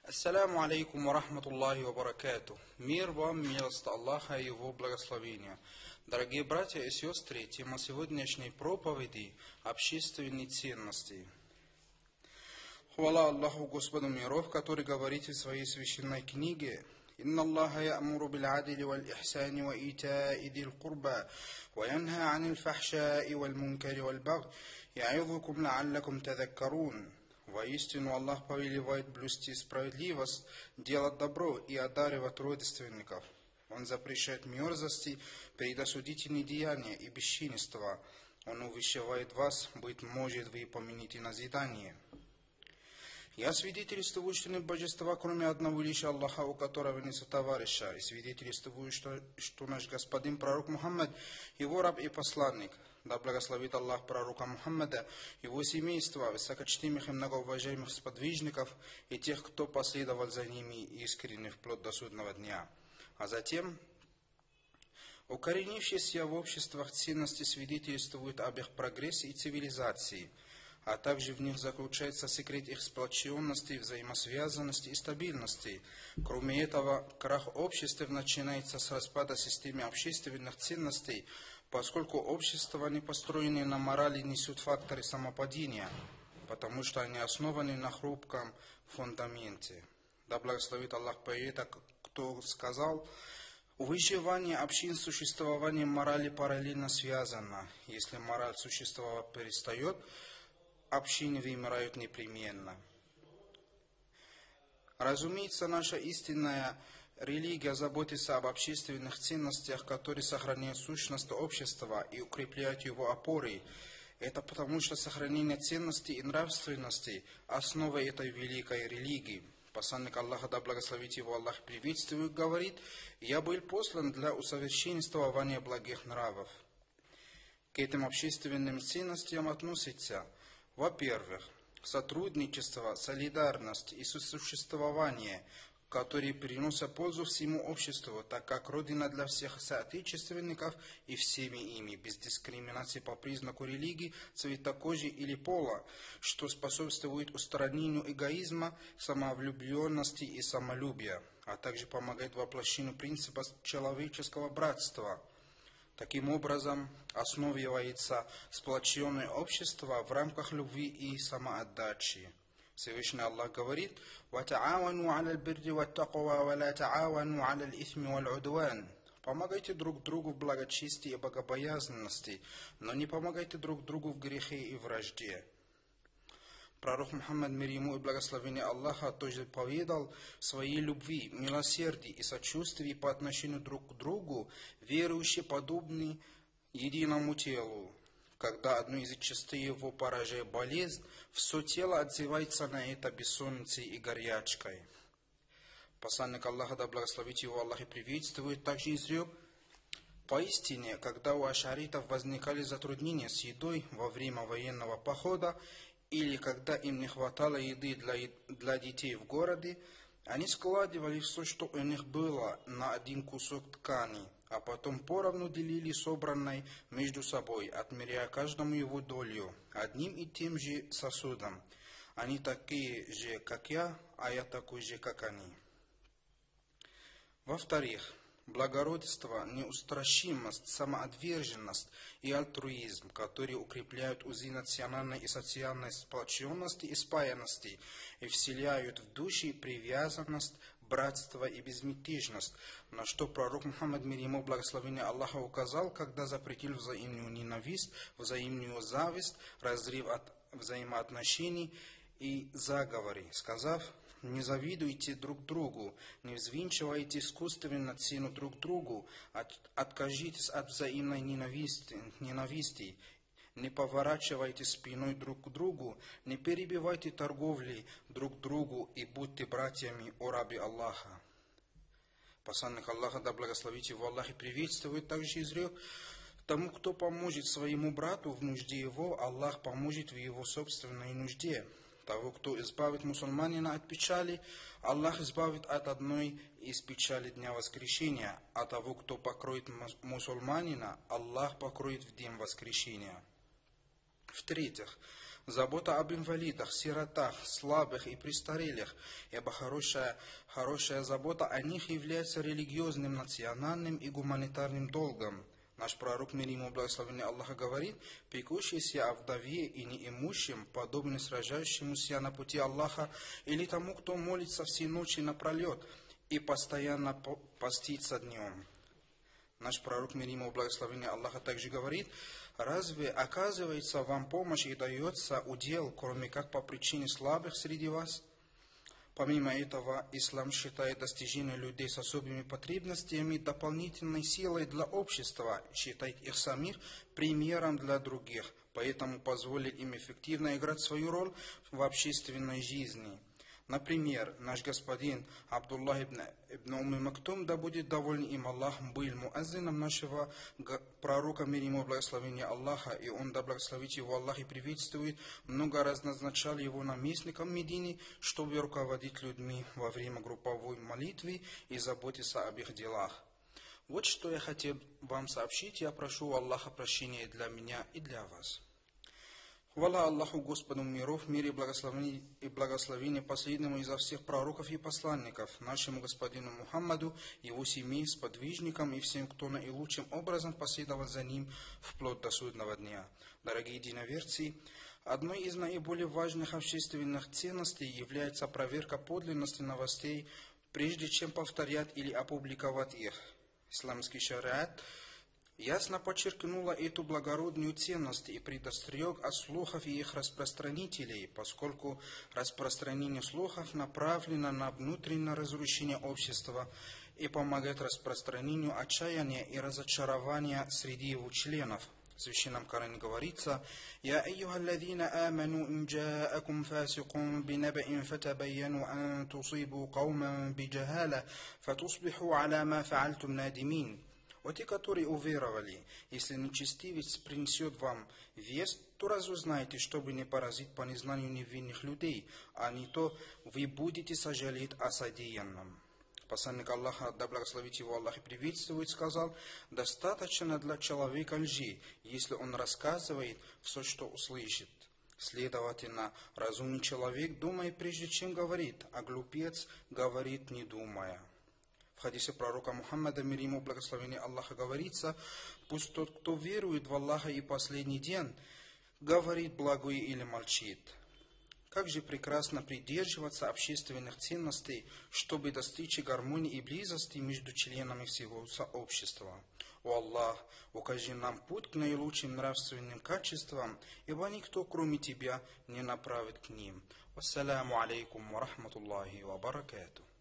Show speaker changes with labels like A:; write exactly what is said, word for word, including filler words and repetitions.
A: Ассаляму алейкум ва рахматуллахи ва баракату. Мир вам, милость Аллаха и Его благословения. Дорогие братья и сестры, тема сегодняшней проповеди – общественные ценности. Хвала Аллаху Господу миров, который говорит в своей священной книге: «Инна Аллаха я'муру бил адли вал ихсани ва ита'i дил курба, ва янха анил фахша'i вал мункари вал баг, я'идхукум ла'аллакум тадаккарун». Воистину Аллах повелевает блюсти справедливость, делать добро и одаривать родственников. Он запрещает мерзости, предосудительные деяния и бесчинства. Он увещевает вас, быть может, вы помяните назидание. Я свидетельствую, что нет божества, кроме одного лишь Аллаха, у которого нет товарища, и свидетельствую, что, что наш господин пророк Мухаммад, его раб и посланник. Да благословит Аллах пророка Мухаммада, его семейство, высокочтимых и многоуважаемых сподвижников и тех, кто последовал за ними искренне вплоть до судного дня. А затем, укоренившиеся в обществах ценности свидетельствуют об их прогрессе и цивилизации, а также в них заключается секрет их сплоченности, взаимосвязанности и стабильности. Кроме этого, крах общества начинается с распада системы общественных ценностей, поскольку общества, не построенные на морали, несут факторы самопадения, потому что они основаны на хрупком фундаменте. Да благословит Аллах поэта, кто сказал: «Выживание общин с существованием морали параллельно связано. Если мораль существовать перестает, общины вымирают непременно». Разумеется, наша истинная религия заботится об общественных ценностях, которые сохраняют сущность общества и укрепляют его опоры. Это потому, что сохранение ценностей и нравственности – основа этой великой религии. Посланник Аллаха, да благословит его Аллах, приветствует, говорит: «Я был послан для усовершенствования благих нравов». К этим общественным ценностям относятся, во-первых, сотрудничество, солидарность и сосуществование, которые приносят пользу всему обществу, так как Родина для всех соотечественников и всеми ими, без дискриминации по признаку религии, цвета кожи или пола, что способствует устранению эгоизма, самовлюбленности и самолюбия, а также помогает воплощению принципа человеческого братства. Таким образом, основывается сплоченное общество в рамках любви и самоотдачи. Всевышний Аллах говорит: «Вата'авану аля бирри ваттаква, ва ла та'авану аля исми валь удван». Помогайте друг другу в благочестии и богобоязненности, но не помогайте друг другу в грехе и вражде. Пророк Мухаммад, мир ему и благословение Аллаха, тоже поведал своей любви, милосердии и сочувствии по отношению друг к другу, верующие подобны единому телу. Когда одну из частей его поражает болезнь, все тело отзывается на это бессонницей и горячкой. Посланник Аллаха, да благословит его Аллах, и приветствует, также изрек: «Поистине, когда у ашаритов возникали затруднения с едой во время военного похода, или когда им не хватало еды для, для детей в городе, они складывали все, что у них было, на один кусок ткани, а потом поровну делили собранной между собой, отмеряя каждому его долю, одним и тем же сосудом. Они такие же, как я, а я такой же, как они». Во-вторых, благородство, неустрашимость, самоотверженность и альтруизм, которые укрепляют узы национальной и социальной сплоченности и спаянности и вселяют в души привязанность, братство и безмятежность, на что пророк Мухаммад, мир ему, благословение Аллаха, указал, когда запретил взаимную ненависть, взаимную зависть, разрыв от взаимоотношений и заговоры, сказав: «Не завидуйте друг другу, не взвинчивайте искусственно цену друг другу, от, откажитесь от взаимной ненависти, ненависти, не поворачивайте спиной друг к другу, не перебивайте торговли друг другу и будьте братьями, о рабы Аллаха». Посланник Аллаха, да благословит его Аллах, и приветствует, также изрек: «Тому, кто поможет своему брату в нужде его, Аллах поможет в его собственной нужде. Того, кто избавит мусульманина от печали, Аллах избавит от одной из печали дня воскресения, а того, кто покроет мусульманина, Аллах покроет в день воскресения». В-третьих, забота об инвалидах, сиротах, слабых и престарелых, ибо хорошая, хорошая забота о них является религиозным, национальным и гуманитарным долгом. Наш пророк, мир ему благословение Аллаха, говорит: «Пекущийся о вдове и неимущем, подобно сражающемуся на пути Аллаха, или тому, кто молится все ночи напролет и постоянно постится днем». Наш пророк, мир ему благословение Аллаха, также говорит: «Разве оказывается вам помощь и дается удел, кроме как по причине слабых среди вас?» Помимо этого, ислам считает достижение людей с особыми потребностями дополнительной силой для общества, считает их самих примером для других, поэтому позволит им эффективно играть свою роль в общественной жизни. Например, наш господин Абдуллах ибн, ибн Умми Мактум, да будет доволен им Аллах, был муаззином нашего пророка, мир ему благословение Аллаха, и он, да благословит его Аллах и приветствует, много раз назначал его наместником Медины, чтобы руководить людьми во время групповой молитвы и заботиться об их делах. Вот что я хотел вам сообщить. Я прошу Аллаха прощения для меня и для вас. Хвала Аллаху, Господу миров, мир и благословение, и благословение последнему изо всех пророков и посланников, нашему господину Мухаммаду, его семье, сподвижникам и всем, кто наилучшим образом последовал за ним вплоть до судного дня. Дорогие единоверцы, одной из наиболее важных общественных ценностей является проверка подлинности новостей, прежде чем повторять или опубликовать их. Исламский шариат ясно подчеркнула эту благородную ценность и предостерег от слухов и их распространителей, поскольку распространение слухов направлено на внутреннее разрушение общества и помогает распространению отчаяния и разочарования среди его членов. В Священном Коране говорится: «Я айюхалладзина аману ин джаакум фасикун бинабаин фатабайяну ан тусибу кауман биджахала фатусбиху аля ма фаальтум надимин». «О те, которые уверовали, если нечестивец принесет вам весть, то разузнайте, чтобы не поразить по незнанию невинных людей, а не то вы будете сожалеть о содеянном». Посланник Аллаха, да благословит его Аллах и приветствует, сказал: «Достаточно для человека лжи, если он рассказывает все, что услышит. Следовательно, разумный человек думает, прежде чем говорит, а глупец говорит, не думая». В хадисе пророка Мухаммада, мир ему благословение Аллаха, говорится: «Пусть тот, кто верует в Аллаха и последний день, говорит благое или молчит». Как же прекрасно придерживаться общественных ценностей, чтобы достичь гармонии и близости между членами всего сообщества. О Аллах, укажи нам путь к наилучшим нравственным качествам, ибо никто, кроме Тебя, не направит к ним. Вассаляму алейкум ва рахматуллахи ва баракатух.